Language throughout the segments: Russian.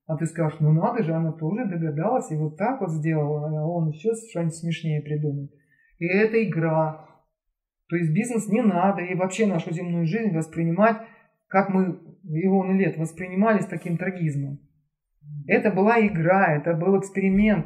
А ты скажешь, ну надо же, она тоже догадалась и вот так вот сделала, а он еще что-нибудь смешнее придумает. И это игра. То есть бизнес не надо, и вообще нашу земную жизнь воспринимать, как мы ионы лет воспринимали, с таким трагизмом. Это была игра, это был эксперимент.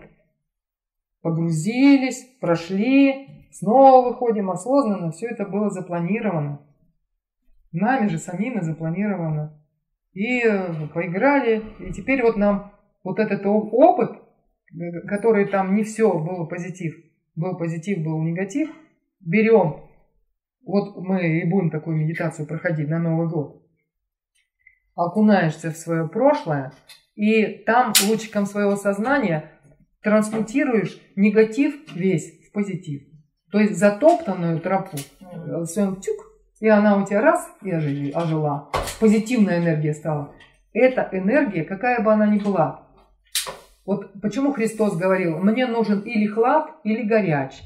Погрузились, прошли, снова выходим осознанно, все это было запланировано. Нами же самими запланировано. И поиграли, и теперь вот нам вот этот опыт, который там не все было позитив, был негатив, берем. Вот мы и будем такую медитацию проходить на Новый год. Окунаешься в свое прошлое, и там лучиком своего сознания трансмутируешь негатив весь в позитив. То есть затоптанную тропу, тюк, и она у тебя раз и ожила. Позитивная энергия стала. Эта энергия, какая бы она ни была. Вот почему Христос говорил, мне нужен или хлад, или горяч.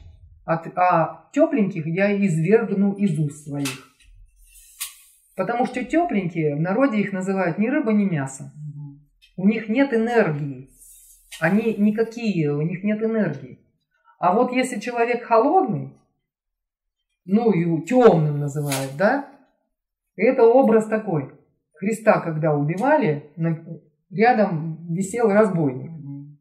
А тепленьких я извергну из уст своих. Потому что тепленькие, в народе их называют ни рыба, ни мясо. У них нет энергии. Они никакие, у них нет энергии. А вот если человек холодный, ну и темным называют, да? Это образ такой. Христа, когда убивали, рядом висел разбойник.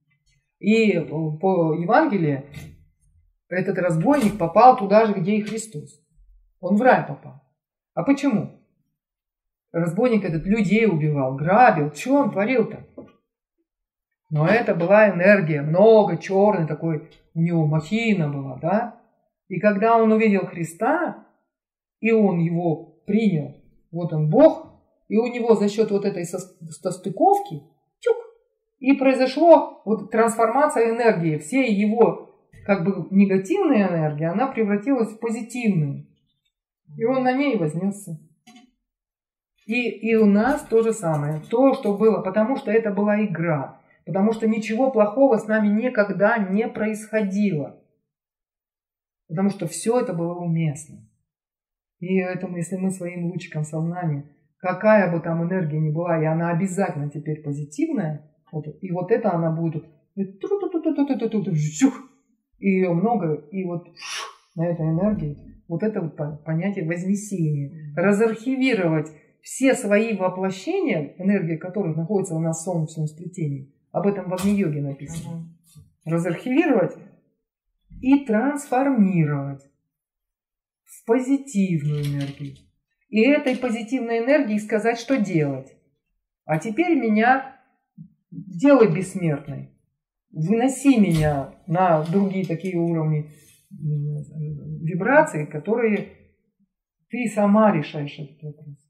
И по Евангелию этот разбойник попал туда же, где и Христос. Он в рай попал. А почему? Разбойник этот людей убивал, грабил. Что он творил-то? Но это была энергия, много черной такой, у него махина была, да? И когда он увидел Христа, и он его принял, вот он Бог, и у него за счет вот этой состыковки, тюк, и произошло вот трансформация энергии. Все его как бы негативная энергия, она превратилась в позитивную. И он на ней вознесся. И у нас то же самое, то, что было, потому что это была игра, потому что ничего плохого с нами никогда не происходило. Потому что все это было уместно. И поэтому, если мы своим лучиком сознания, какая бы там энергия ни была, и она обязательно теперь позитивная, и вот это она будет, и ее много, и вот на этой энергии, вот это вот понятие вознесения, разархивировать все свои воплощения, энергия которых находится у нас в солнечном сплетении, об этом в Агни-йоге написано, разархивировать и трансформировать в позитивную энергию. И этой позитивной энергии сказать, что делать. А теперь меня делай бессмертной. Выноси меня на другие такие уровни вибраций, которые ты сама решаешь этот вопрос.